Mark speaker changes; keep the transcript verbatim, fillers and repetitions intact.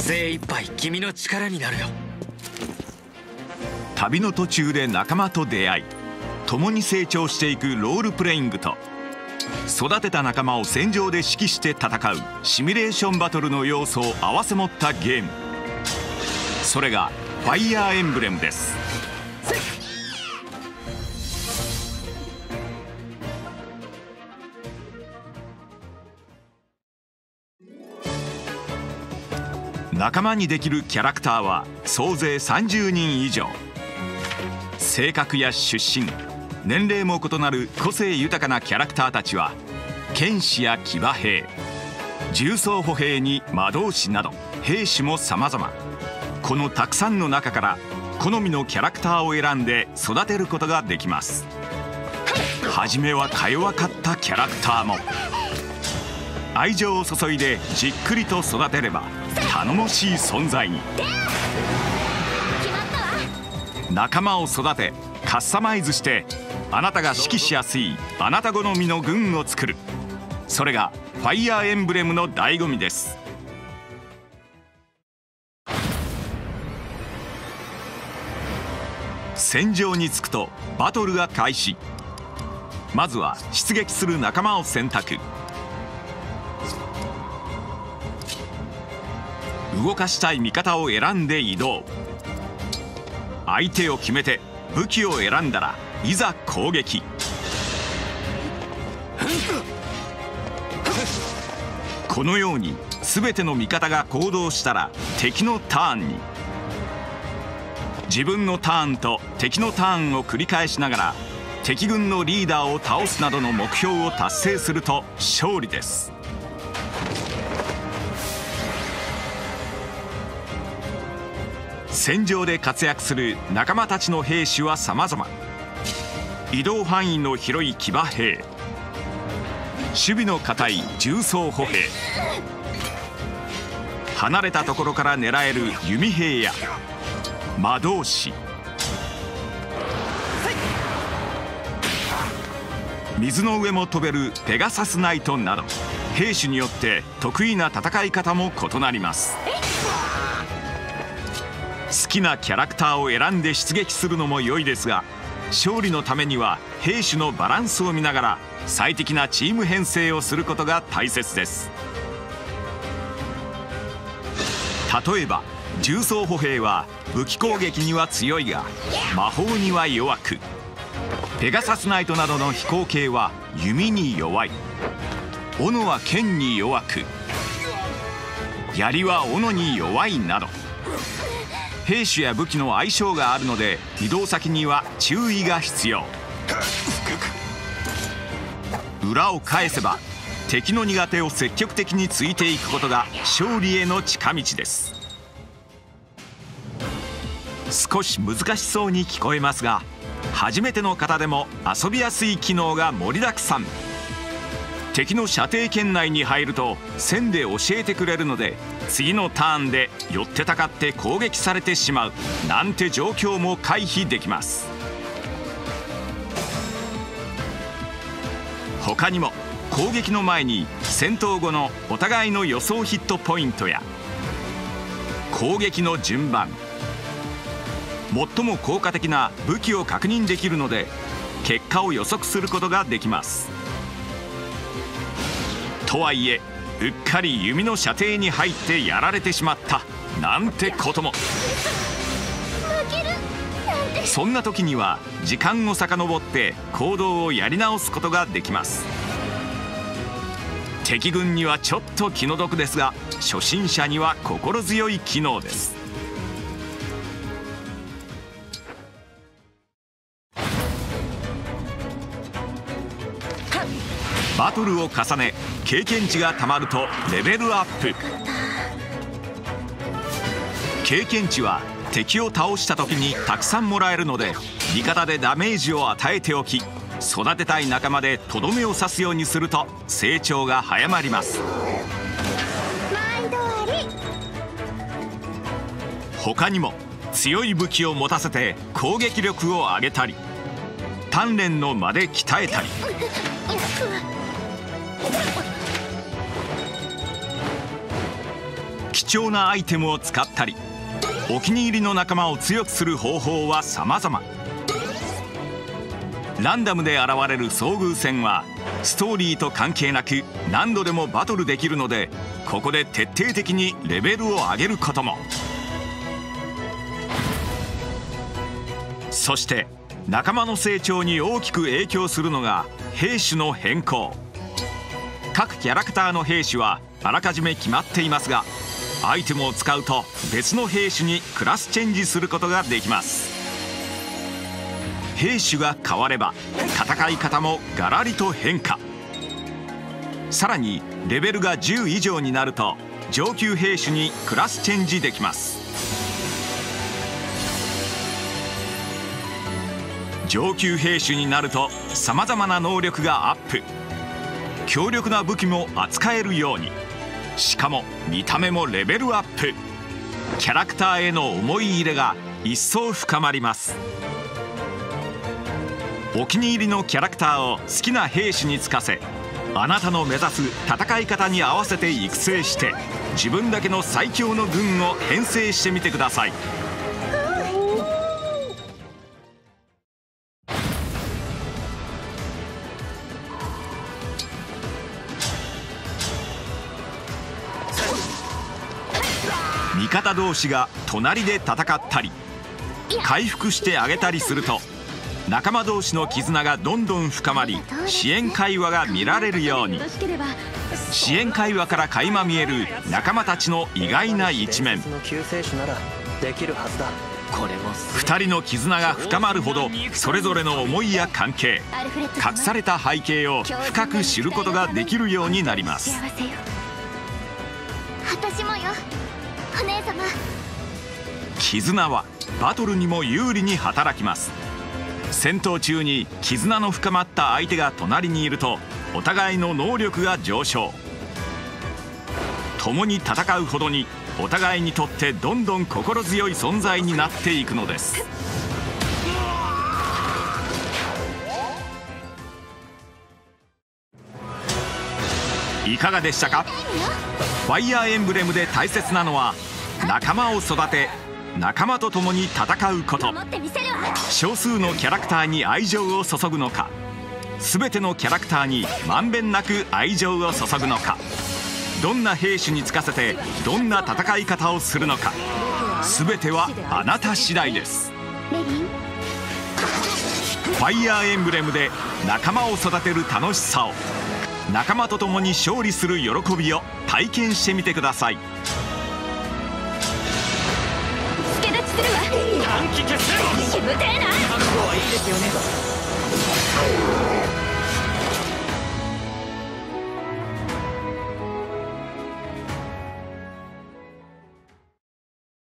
Speaker 1: 精一杯君の力になるよ。
Speaker 2: 旅の途中で仲間と出会い、共に成長していくロールプレイングと、育てた仲間を戦場で指揮して戦うシミュレーションバトルの要素を併せ持ったゲーム、それがファイヤーエンブレムです。仲間にできるキャラクターは総勢さんじゅうにん以上。性格や出身、年齢も異なる個性豊かなキャラクターたちは、剣士や騎馬兵、重装歩兵に魔導士など兵種も様々。このたくさんの中から好みのキャラクターを選んで育てることができます。初めはか弱かったキャラクターも愛情を注いでじっくりと育てれば頼もしい存在に。仲間を育てカスタマイズして、あなたが指揮しやすいあなた好みの軍を作る、それがファイヤーエンブレムの醍醐味です。戦場に着くとバトルが開始。まずは出撃する仲間を選択。動かしたい味方を選んで移動。相手を決めて武器を選んだらいざ攻撃。このように全ての味方が行動したら敵のターンに。自分のターンと敵のターンを繰り返しながら敵軍のリーダーを倒すなどの目標を達成すると勝利です。戦場で活躍する仲間たちの兵種は様々。移動範囲の広い騎馬兵、守備の堅い重装歩兵、離れたところから狙える弓兵や魔導士、水の上も飛べるペガサスナイトなど、兵種によって得意な戦い方も異なります。好きなキャラクターを選んで出撃するのも良いですが、勝利のためには兵種のバランスを見ながら最適なチーム編成をすることが大切です。例えば重装歩兵は武器攻撃には強いが魔法には弱く、ペガサスナイトなどの飛行系は弓に弱い、斧は剣に弱く、槍は斧に弱いなど、兵種や武器の相性があるので移動先には注意が必要。裏を返せば敵の苦手を積極的についていくことが勝利への近道です。少し難しそうに聞こえますが、初めての方でも遊びやすい機能が盛りだくさん。敵の射程圏内に入ると線で教えてくれるので、次のターンで寄ってたかって攻撃されてしまうなんて状況も回避できます。他にも攻撃の前に戦闘後のお互いの予想ヒットポイントや攻撃の順番、最も効果的な武器を確認できるので結果を予測することができます。とはいえうっかり弓の射程に入ってやられてしまったなんてことも。そんな時には時間を遡って行動をやり直すことができます。敵軍にはちょっと気の毒ですが、初心者には心強い機能です。バトルを重ね経験値がたまるとレベルアップ。経験値は敵を倒した時にたくさんもらえるので、味方でダメージを与えておき、育てたい仲間でとどめを刺すようにすると成長が早まります。他にも強い武器を持たせて攻撃力を上げたり、鍛錬の間で鍛えたり、 貴重なアイテムを使ったり、お気に入りの仲間を強くする方法は様々。ランダムで現れる遭遇戦はストーリーと関係なく何度でもバトルできるので、ここで徹底的にレベルを上げることも。そして仲間の成長に大きく影響するのが兵種の変更。各キャラクターの兵種はあらかじめ決まっていますが、アイテムを使うと別の兵種にクラスチェンジすることができます。兵種が変われば戦い方もガラリと変化。さらにレベルがじゅう以上になると上級兵種にクラスチェンジできます。上級兵種になるとさまざまな能力がアップ。強力な武器も扱えるように。しかも見た目もレベルアップ。キャラクターへの思い入れが一層深まります。お気に入りのキャラクターを好きな兵士につかせ、あなたの目指す戦い方に合わせて育成して、自分だけの最強の軍を編成してみてください。味方同士が隣で戦ったり回復してあげたりすると、仲間同士の絆がどんどん深まり、支援会話が見られるように。支援会話から垣間見える仲間たちの意外な一面。ふたりの絆が深まるほど、それぞれの思いや関係、隠された背景を深く知ることができるようになります。
Speaker 3: 私もよ、お姉様。
Speaker 2: 絆はバトルにも有利に働きます。戦闘中に絆の深まった相手が隣にいると、お互いの能力が上昇。共に戦うほどにお互いにとってどんどん心強い存在になっていくのです。いかがでしたか？ファイアーエンブレムで大切なのは仲間を育て、仲間と共に戦うこと。少数のキャラクターに愛情を注ぐのか、全てのキャラクターにまんべんなく愛情を注ぐのか、どんな兵種につかせてどんな戦い方をするのか、全てはあなた次第です。ファイアーエンブレムで仲間を育てる楽しさを、仲間と共に勝利する喜びを体験してみてください。
Speaker 3: 助立ちするわ。短期決戦。しぶてえな。覚悟はいいですよね。